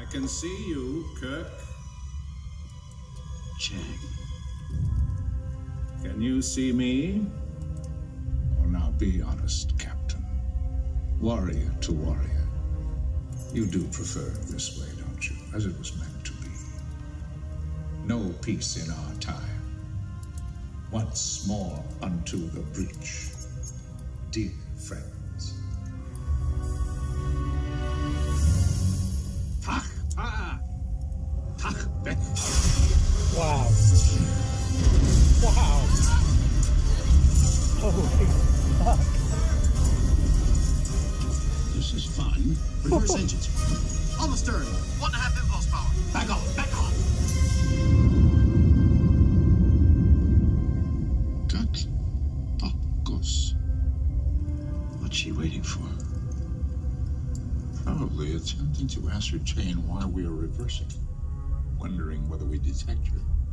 can see you, Kirk. Chang. Can you see me? Oh, now be honest, Captain. Warrior to warrior. You do prefer it this way, don't you? As it was meant to be. No peace in our time. Once more unto the breach. Dear friends. Wow. Wow. Holy fuck. This is fun. Reverse engines. On the stern. 1.5 impulse power. Back off. Back off. Pocos. What's she waiting for? Probably attempting to ascertain why we are reversing. Wondering whether we detect her.